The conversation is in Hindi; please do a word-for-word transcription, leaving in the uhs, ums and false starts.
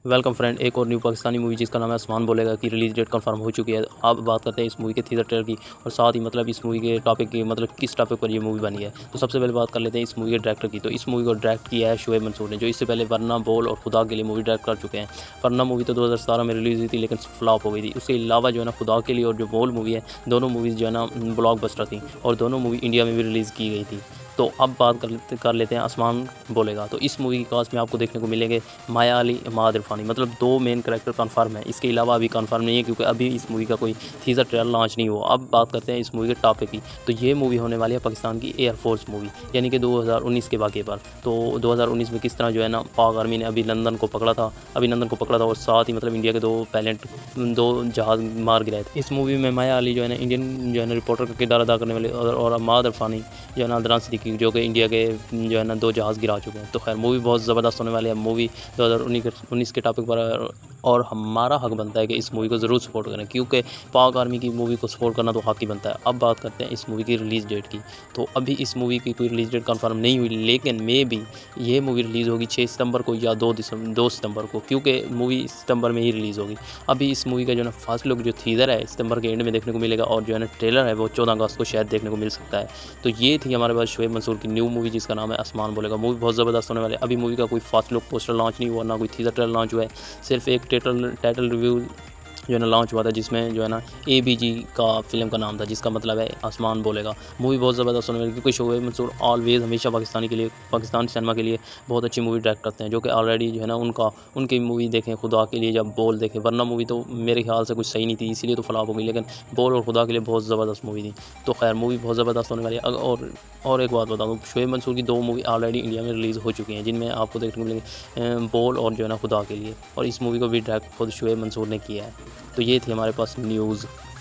वेलकम फ्रेंड, एक और न्यू पाकिस्तानी मूवी जिसका नाम है आसमान बोलेगा की रिलीज डेट कंफर्म हो चुकी है। अब बात करते हैं इस मूवी के थिएटर ट्रेलर की और साथ ही मतलब इस मूवी के टॉपिक की, मतलब किस टॉपिक पर ये मूवी बनी है। तो सबसे पहले बात कर लेते हैं इस मूवी के डायरेक्टर की। तो इस मूवी को डायरेक्ट किया है शुएब मंसूर ने, जो इससे पहले वरना, बोल और खुदा के लिए मूवी डायरेक्ट कर चुके हैं। वरना मूवी तो दो हज़ार सतारह में रिलीज हुई थी लेकिन फ्लॉप हो गई थी। उसके अलावा जो है ना खुदा के लिए और जो बोल मूवी है, दोनों मूवीज़ जो है ना ब्लॉकबस्टर थी और दोनों मूवी इंडिया में भी रिलीज़ की गई थी। तो अब बात कर लेते कर लेते हैं आसमान बोलेगा। तो इस मूवी की कास्ट में आपको देखने को मिलेंगे माया अली, इमाद इरफानी, मतलब दो मेन कैरेक्टर कन्फर्म है। इसके अलावा अभी कन्फर्म नहीं है क्योंकि अभी इस मूवी का कोई टीज़र ट्रेलर लॉन्च नहीं हुआ। अब बात करते हैं इस मूवी के टॉपिक की। तो ये मूवी होने वाली है पाकिस्तान की एयरफोर्स मूवी, यानी कि दो हज़ार उन्नीस के वाक़े पर। तो दो हज़ार उन्नीस में किस तरह जो है ना पाक आर्मी ने अभिनंदन को पकड़ा था अभिनंदन को पकड़ा था और साथ ही मतलब इंडिया के दो पायलट दो जहाज़ मार गिराए थे। इस मूवी में माया अली जो है ना इंडियन जो है ना रिपोर्टर का किरदार अदा करने वाले और, और इमाद इरफानी जो है ना अदनान सिद्दीकी, जो कि इंडिया के जो है ना दो जहाज़ गिरा चुके हैं। तो खैर मूवी बहुत ज़बरदस्त होने वाली है। मूवी दो हज़ार उन्नीस के टॉपिक पर और हमारा हक बनता है कि इस मूवी को ज़रूर सपोर्ट करें, क्योंकि पाक आर्मी की मूवी को सपोर्ट करना तो हक ही बनता है। अब बात करते हैं इस मूवी की रिलीज़ डेट की। तो अभी इस मूवी की कोई रिलीज़ डेट कंफर्म नहीं हुई, लेकिन मे बी ये मूवी रिलीज़ होगी छः सितंबर को या दो दिसंबर दो सितंबर को, क्योंकि मूवी सितंबर में ही रिलीज़ होगी। अभी इस मूवी का जो है ना फर्स्ट लुक जो थीज़र है सितंबर के एंड में देखने को मिलेगा और जो है ना ट्रेलर है वो चौदह अगस्त को शायद देखने को मिल सकता है। तो ये थी हमारे पास शुएब मंसूर की न्यू मूवी जिसका नाम है आसमान बोलेगा। मूवी बहुत ज़बरदस्त होने वाली है। अभी मूवी का कोई फर्स्ट लुक पोस्टर लॉन्च नहीं हुआ, ना कोई थीज़र ट्रेलर लॉन्च हुआ है, सिर्फ एक टाइटल टाइटल रिव्यू जो है ना लॉन्च हुआ था, जिसमें जो है ना ए बी जी का फिल्म का नाम था, जिसका मतलब है आसमान बोलेगा। मूवी बहुत ज़बरदस्त होने वाली है क्योंकि शुएब मंसूर ऑलवेज हमेशा पाकिस्तानी के लिए पाकिस्तानी सिनेमा के लिए बहुत अच्छी मूवी डायरेक्ट करते हैं, जो कि ऑलरेडी जो है ना उनका उनकी मूवी देखें खुदा के लिए, जब बोल देखें, वरना मूवी तो मेरे ख्याल से कुछ सही नहीं थी इसीलिए तो फ्लॉप हो गई, लेकिन बोल और खुदा के लिए बहुत ज़बरदस्त मूवी थी। तो खैर मूवी बहुत ज़बरदस्त होने वाली है। और और एक बात बता दूँ, शुएब मंसूर की दो मूवी ऑलरेडी इंडिया में रिलीज़ हो चुकी हैं, जिनमें आपको देखने को मिलेंगे बोल और जो है ना खुदा के लिए, और इस मूवी को भी डायरेक्ट खुद शुएब मंसूर ने किया है। तो ये थी हमारे पास न्यूज़।